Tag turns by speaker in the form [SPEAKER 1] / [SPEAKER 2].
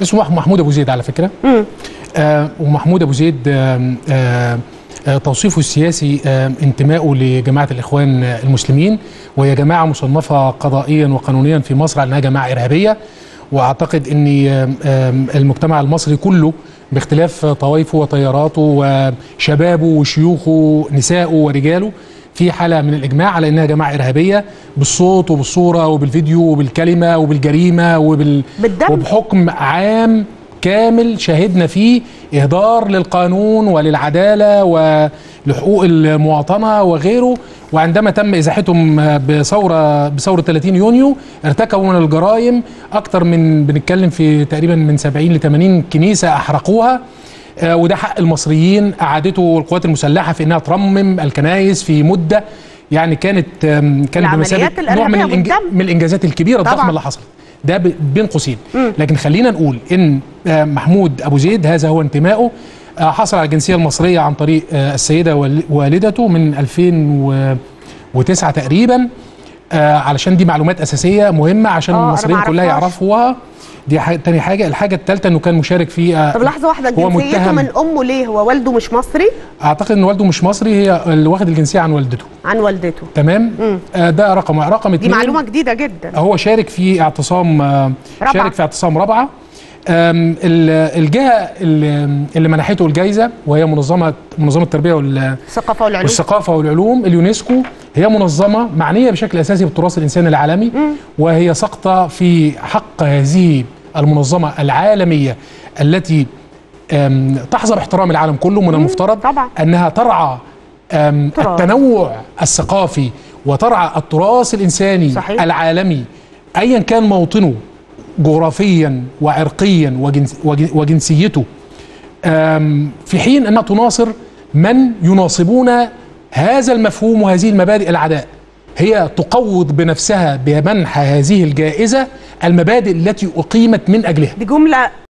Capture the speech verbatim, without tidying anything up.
[SPEAKER 1] اسمه محمود ابو زيد على فكره. آه ومحمود ابو زيد آه آه آه توصيفه السياسي آه انتمائه لجماعه الاخوان المسلمين، وهي جماعه مصنفه قضائيا وقانونيا في مصر على انها جماعه ارهابيه. واعتقد ان آه آه المجتمع المصري كله باختلاف طوائفه وتياراته وشبابه وشيوخه نسائه ورجاله في حالة من الإجماع على أنها جماعة إرهابية، بالصوت وبالصورة وبالفيديو وبالكلمة وبالجريمة وبال... وبحكم عام كامل شهدنا فيه إهدار للقانون وللعدالة ولحقوق المواطنة وغيره. وعندما تم إزاحتهم بثورة بثورة ثلاثين يونيو ارتكبوا من الجرائم أكثر من، بنتكلم في تقريبا من سبعين ل ثمانين كنيسة أحرقوها. آه وده حق المصريين أعادته القوات المسلحة في أنها ترمم الكنائس في مدة يعني كانت كانت بمثابة نوع من, الإنج... من الإنجازات الكبيرة الضخمة اللي حصلت. ده بين قوسين. لكن خلينا نقول إن محمود أبو زيد هذا هو انتمائه. حصل على الجنسية المصرية عن طريق السيدة والدته من ألفين وتسعة تقريبا، علشان دي معلومات أساسية مهمة عشان المصريين كلها يعرفوها. دي حاجة. تاني حاجة الحاجة الثالثة انه كان مشارك في.
[SPEAKER 2] طب لحظة واحدة، جنسيته من امه ليه؟ هو والده مش مصري؟
[SPEAKER 1] اعتقد ان والده مش مصري، هي اللي واخد الجنسية عن والدته.
[SPEAKER 2] عن والدته.
[SPEAKER 1] تمام؟ آه ده رقم رقم اتنين.
[SPEAKER 2] دي معلومة جديدة جدا.
[SPEAKER 1] هو شارك في اعتصام آه شارك في اعتصام رابعة. الجهة اللي منحته الجائزة وهي منظمة منظمة التربية
[SPEAKER 2] والثقافة والعلوم
[SPEAKER 1] والثقافة والعلوم اليونسكو، هي منظمة معنية بشكل أساسي بالتراث الإنساني العالمي. م. وهي سقطة في حق هذه المنظمة العالمية التي تحظى باحترام العالم كله. من المفترض طبعا. أنها ترعى التنوع الثقافي وترعى التراث الإنساني صحيح. العالمي أيا كان موطنه جغرافيا وعرقيا وجنس وجنسيته، في حين أنها تناصر من يناصبون هذا المفهوم وهذه المبادئ العداء. هي تقوض بنفسها بمنح هذه الجائزة المبادئ التي أقيمت من أجلها.
[SPEAKER 2] دي جملة